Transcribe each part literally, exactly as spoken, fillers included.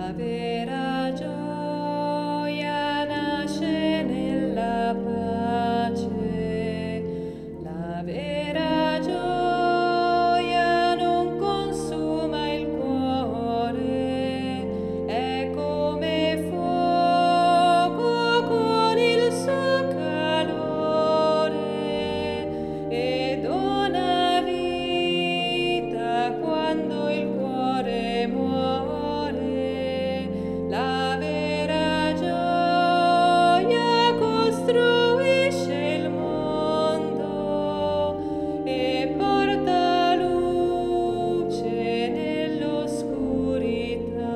La vera gioia nasce nella pace, la vera gioia non consuma il cuore, è come fuoco con il suo calore e dona vita quando il cuore muore. La vera gioia costruisce il mondo e porta luce nell'oscurità.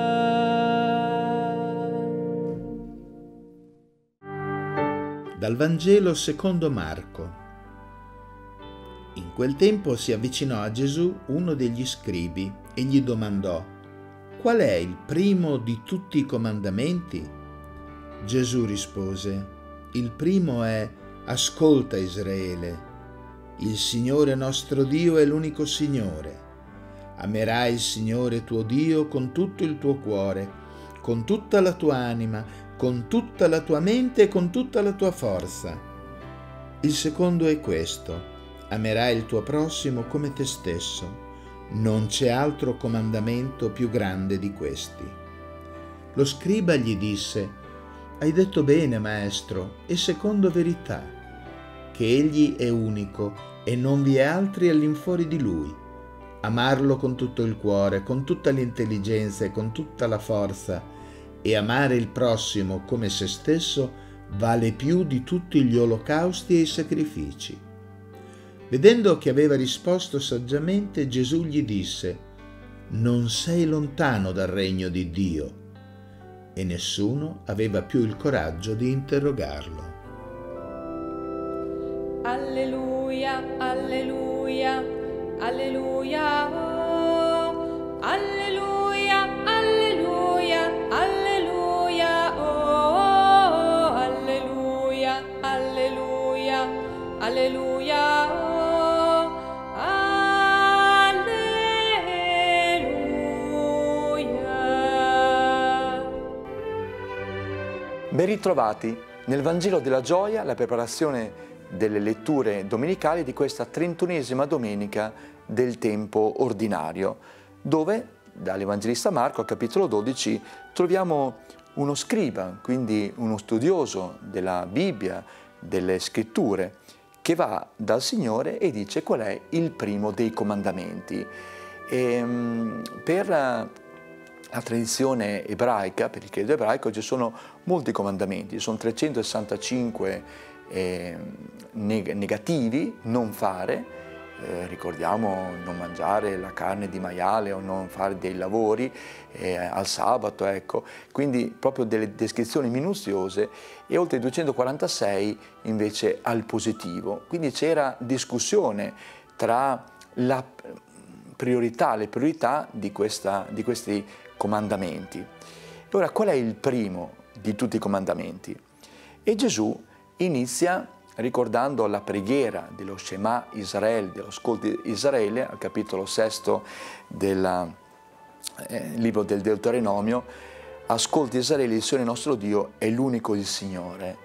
Dal Vangelo secondo Marco. In quel tempo si avvicinò a Gesù uno degli scribi e gli domandò: «Qual è il primo di tutti i comandamenti?» Gesù rispose: «Il primo è: ascolta Israele, il Signore nostro Dio è l'unico Signore. Amerai il Signore tuo Dio con tutto il tuo cuore, con tutta la tua anima, con tutta la tua mente e con tutta la tua forza. Il secondo è questo: amerai il tuo prossimo come te stesso. Non c'è altro comandamento più grande di questi». Lo scriba gli disse: «Hai detto bene, maestro, e secondo verità, che egli è unico e non vi è altri all'infuori di lui. Amarlo con tutto il cuore, con tutta l'intelligenza e con tutta la forza, e amare il prossimo come se stesso vale più di tutti gli olocausti e i sacrifici». Vedendo che aveva risposto saggiamente, Gesù gli disse: «Non sei lontano dal regno di Dio». E nessuno aveva più il coraggio di interrogarlo. Alleluia, alleluia, alleluia, oh, alleluia, alleluia, alleluia, oh, alleluia, alleluia, alleluia, oh, alleluia. Ben ritrovati nel Vangelo della Gioia, la preparazione delle letture domenicali di questa trentunesima domenica del tempo ordinario, dove dall'Evangelista Marco al capitolo dodici troviamo uno scriba, quindi uno studioso della Bibbia, delle scritture, che va dal Signore e dice qual è il primo dei comandamenti. E, per la tradizione ebraica, per il credo ebraico, ci sono molti comandamenti, sono trecentosessantacinque eh, neg negativi, non fare, eh, ricordiamo non mangiare la carne di maiale o non fare dei lavori eh, al sabato, ecco, quindi proprio delle descrizioni minuziose, e oltre duecentoquarantasei invece al positivo. Quindi c'era discussione tra la priorità, le priorità di, questa, di questi comandamenti. Ora, qual è il primo di tutti i comandamenti? E Gesù inizia ricordando la preghiera dello Shema Israele, dello ascolti Israele, al capitolo sesto del eh, libro del Deuteronomio: ascolti Israele, il Signore nostro Dio è l'unico il Signore.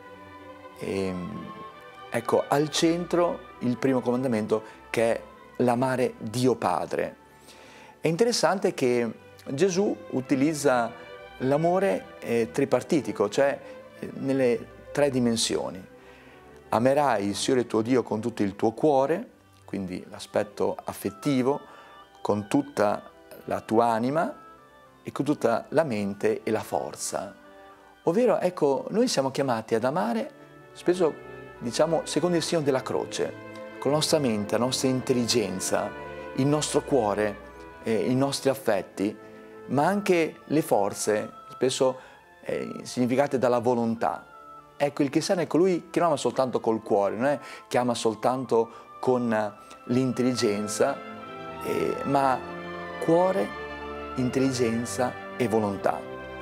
E, ecco, al centro il primo comandamento, che è l'amare Dio Padre. È interessante che Gesù utilizza l'amore eh, tripartitico, cioè eh, nelle tre dimensioni. Amerai il Signore tuo Dio con tutto il tuo cuore, quindi l'aspetto affettivo, con tutta la tua anima e con tutta la mente e la forza. Ovvero, ecco, noi siamo chiamati ad amare, spesso diciamo secondo il segno della croce, con la nostra mente, la nostra intelligenza, il nostro cuore, eh, i nostri affetti, ma anche le forze, spesso eh, significate dalla volontà. Ecco, il cristiano è colui che non ama soltanto col cuore, non è che ama soltanto con l'intelligenza, eh, ma cuore, intelligenza e volontà.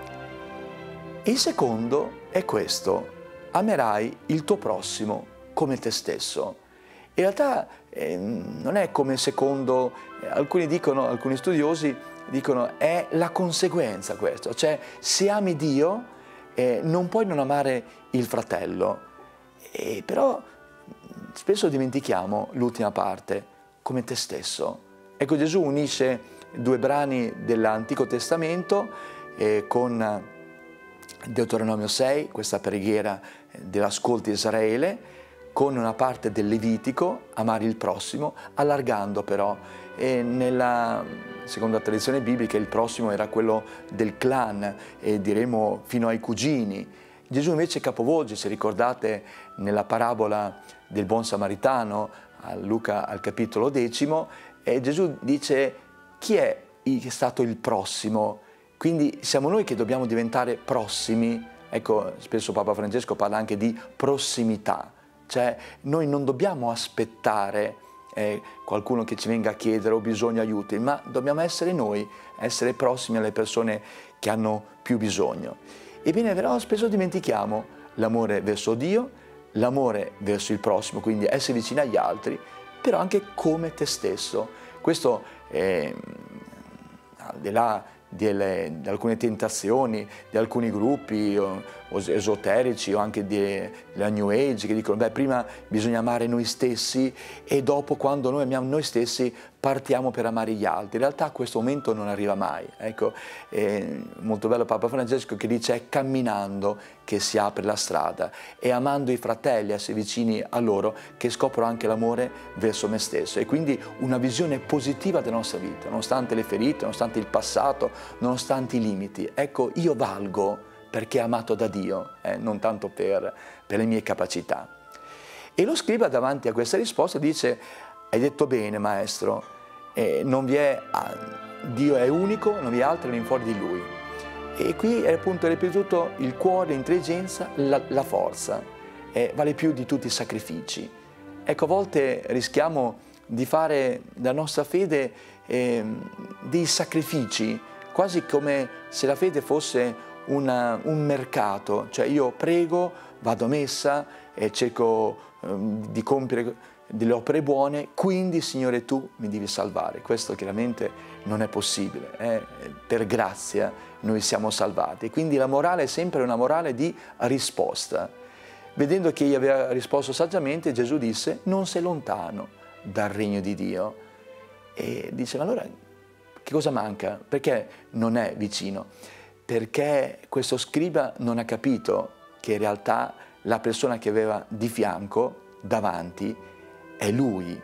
Il secondo è questo: amerai il tuo prossimo come te stesso. In realtà eh, non è come secondo, eh, alcuni dicono, alcuni studiosi, dicono è la conseguenza questo, cioè se ami Dio eh, non puoi non amare il fratello, e però spesso dimentichiamo l'ultima parte, come te stesso. Ecco, Gesù unisce due brani dell'Antico Testamento eh, con Deuteronomio sei, questa preghiera dell'ascolto di Israele, con una parte del Levitico, amare il prossimo, allargando però. E nella seconda tradizione biblica il prossimo era quello del clan, e diremo fino ai cugini. Gesù invece capovolge, se ricordate nella parabola del buon samaritano, a Luca al capitolo decimo, e Gesù dice chi è stato il prossimo? Quindi siamo noi che dobbiamo diventare prossimi. Ecco, spesso Papa Francesco parla anche di prossimità. Cioè noi non dobbiamo aspettare eh, qualcuno che ci venga a chiedere o bisogno aiuti, ma dobbiamo essere noi, essere prossimi alle persone che hanno più bisogno. Ebbene, però spesso dimentichiamo l'amore verso Dio, l'amore verso il prossimo, quindi essere vicini agli altri, però anche come te stesso. Questo eh, al di là Delle, di alcune tentazioni, di alcuni gruppi o, o esoterici o anche della New Age che dicono beh prima bisogna amare noi stessi e dopo quando noi amiamo noi stessi partiamo per amare gli altri. In realtà questo momento non arriva mai. Ecco, è molto bello Papa Francesco che dice è camminando che si apre la strada, è amando i fratelli, essere vicini a loro che scopro anche l'amore verso me stesso, e quindi una visione positiva della nostra vita, nonostante le ferite, nonostante il passato, nonostante i limiti. Ecco, io valgo perché amato da Dio, eh, non tanto per, per le mie capacità. E lo scriba davanti a questa risposta dice hai detto bene maestro, eh, non vi è, Dio è unico, non vi è altro all'infuori di Lui. E qui è appunto ripetuto il cuore, l'intelligenza, la, la forza, eh, vale più di tutti i sacrifici. Ecco, a volte rischiamo di fare della nostra fede eh, dei sacrifici, quasi come se la fede fosse una, un mercato, cioè io prego, vado a messa e cerco eh, di compiere delle opere buone, quindi Signore tu mi devi salvare. Questo chiaramente non è possibile, eh? Per grazia noi siamo salvati. Quindi la morale è sempre una morale di risposta. Vedendo che egli aveva risposto saggiamente, Gesù disse non sei lontano dal regno di Dio. E dice ma allora che cosa manca? Perché non è vicino? Perché questo scriba non ha capito che in realtà la persona che aveva di fianco, davanti, è Lui,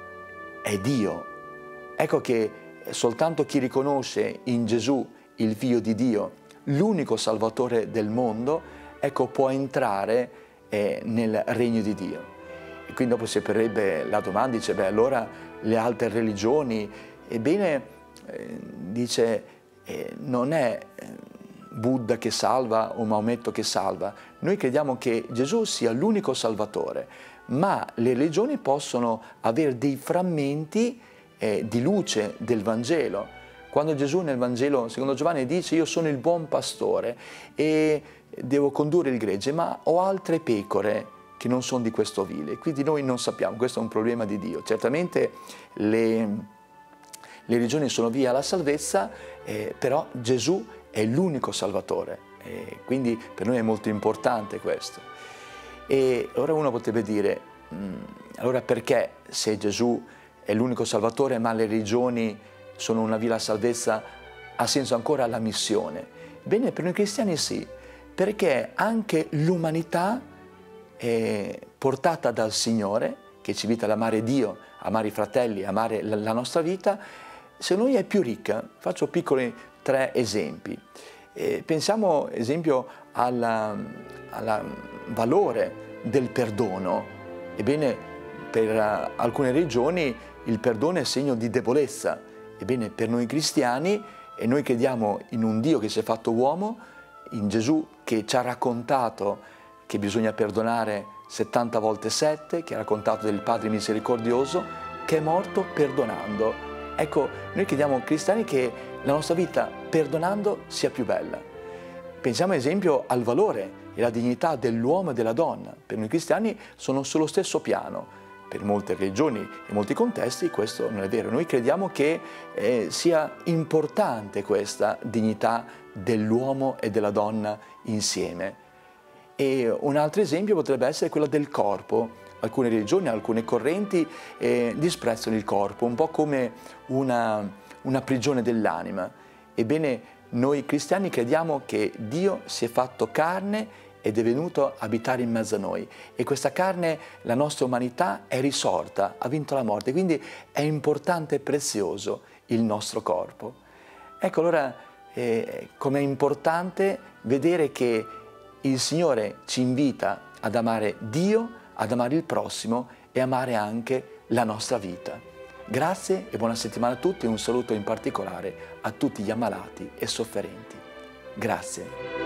è Dio. Ecco che soltanto chi riconosce in Gesù il Figlio di Dio, l'unico Salvatore del mondo, ecco, può entrare eh, nel regno di Dio. E quindi dopo si aprirebbe la domanda, dice, beh, allora le altre religioni, ebbene, eh, dice, eh, non è Buddha che salva o Maometto che salva. Noi crediamo che Gesù sia l'unico Salvatore, ma le religioni possono avere dei frammenti eh, di luce del Vangelo. Quando Gesù nel Vangelo, secondo Giovanni, dice io sono il buon pastore e devo condurre il gregge, ma ho altre pecore che non sono di questo vile. Quindi noi non sappiamo, questo è un problema di Dio. Certamente le, le religioni sono via alla salvezza, eh, però Gesù è l'unico Salvatore, eh, quindi per noi è molto importante questo. E ora uno potrebbe dire, mh, allora perché se Gesù è l'unico Salvatore ma le religioni sono una via alla salvezza, ha senso ancora la missione? Bene, per noi cristiani sì, perché anche l'umanità è portata dal Signore, che ci invita ad amare Dio, amare i fratelli, amare la, la nostra vita, se noi è più ricca. Faccio piccoli tre esempi. Eh, pensiamo, esempio, al valore del perdono. Ebbene, per uh, alcune religioni il perdono è segno di debolezza. Ebbene, per noi cristiani, e noi crediamo in un Dio che si è fatto uomo, in Gesù che ci ha raccontato che bisogna perdonare settanta volte sette, che ha raccontato del Padre misericordioso, che è morto perdonando. Ecco, noi crediamo cristiani che la nostra vita perdonando sia più bella. Pensiamo ad esempio al valore e alla dignità dell'uomo e della donna. Per noi cristiani sono sullo stesso piano. per molte religioni e molti contesti questo non è vero. Noi crediamo che eh, sia importante questa dignità dell'uomo e della donna insieme. E un altro esempio potrebbe essere quello del corpo. Alcune religioni, alcune correnti eh, disprezzano il corpo, un po' come una, una prigione dell'anima. Ebbene, noi cristiani crediamo che Dio si è fatto carne ed è venuto a abitare in mezzo a noi, e questa carne, la nostra umanità, è risorta, ha vinto la morte, quindi è importante e prezioso il nostro corpo. Ecco allora eh, com'è importante vedere che il Signore ci invita ad amare Dio, ad amare il prossimo e amare anche la nostra vita. Grazie e buona settimana a tutti, e un saluto in particolare a tutti gli ammalati e sofferenti. Grazie.